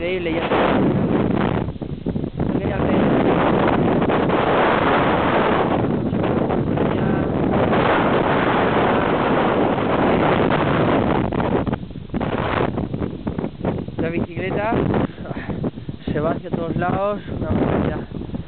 increíble. Ya la bicicleta se va hacia todos lados, una barbaridad.